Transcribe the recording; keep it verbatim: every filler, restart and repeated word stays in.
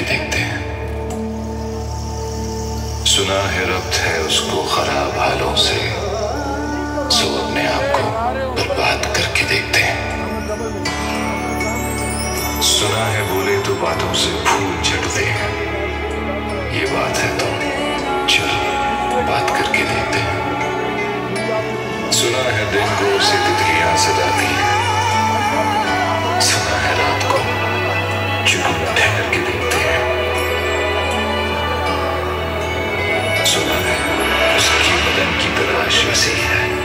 के देखते हैं। सुना है रब्त है उसको खराब हालों से, सो अपने आप को बर्बाद करके देखते हैं। सुना है बोले तो बातों से फूल झड़ते हैं, ये बात है तो चलो बात करके देखते हैं। सुना है दिन को से तितलियां सजाती हैं, सुना है रात को जुगनू ठहर के देखते हैं। सुना है उसकी बदन की तलाश वसी है,